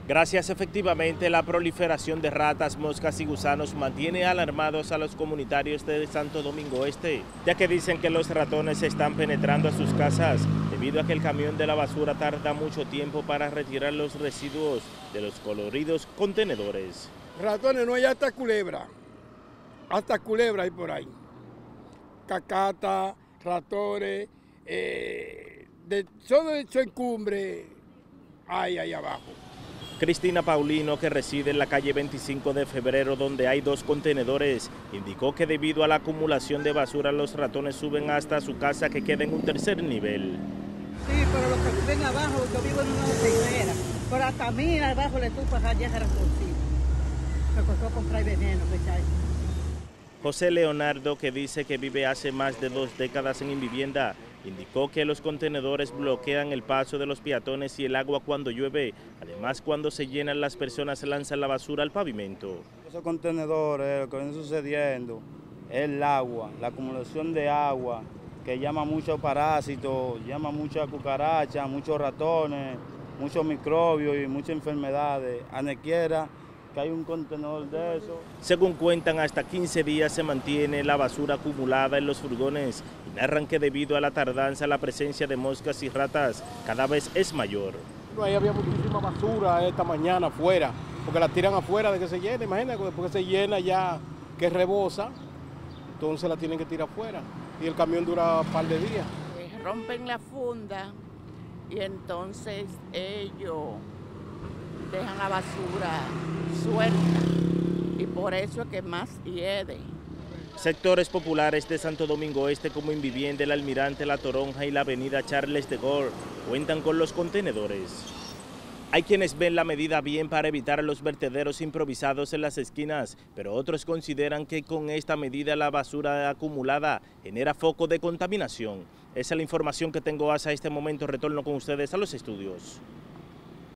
Gracias, efectivamente, la proliferación de ratas, moscas y gusanos mantiene alarmados a los comunitarios de Santo Domingo Este, ya que dicen que los ratones están penetrando a sus casas debido a que el camión de la basura tarda mucho tiempo para retirar los residuos de los coloridos contenedores. Ratones no hay, hasta culebra hay por ahí. Cacata, ratones, de todo eso en cumbre hay ahí abajo. Cristina Paulino, que reside en la calle 25 de febrero, donde hay 2 contenedores, indicó que debido a la acumulación de basura, los ratones suben hasta su casa, que queda en un tercer nivel. Sí, pero los que viven abajo, yo vivo en una hotelera, pero hasta a mí abajo le tupas allá ese ratoncito. Me costó comprar veneno, ¿sabes? José Leonardo, que dice que vive hace más de 2 décadas en vivienda, indicó que los contenedores bloquean el paso de los peatones y el agua cuando llueve. Además, cuando se llenan, las personas lanzan la basura al pavimento. Esos contenedores, lo que viene sucediendo es el agua, la acumulación de agua, que llama muchos parásitos, llama muchas cucarachas, muchos ratones, muchos microbios y muchas enfermedades. Anequiera que hay un contenedor de eso. Según cuentan, hasta 15 días se mantiene la basura acumulada en los furgones y narran que debido a la tardanza, la presencia de moscas y ratas cada vez es mayor. Ahí había muchísima basura esta mañana afuera, porque la tiran afuera de que se llene, imagínate, después que se llena ya, que rebosa, entonces la tienen que tirar afuera y el camión dura un par de días. Rompen la funda y entonces ellos dejan la basura suelta y por eso es que más hiede. Sectores populares de Santo Domingo Este, como Invivienda, el Almirante, La Toronja y la avenida Charles de Gaulle, cuentan con los contenedores. Hay quienes ven la medida bien para evitar los vertederos improvisados en las esquinas, pero otros consideran que con esta medida la basura acumulada genera foco de contaminación. Esa es la información que tengo hasta este momento. Retorno con ustedes a los estudios.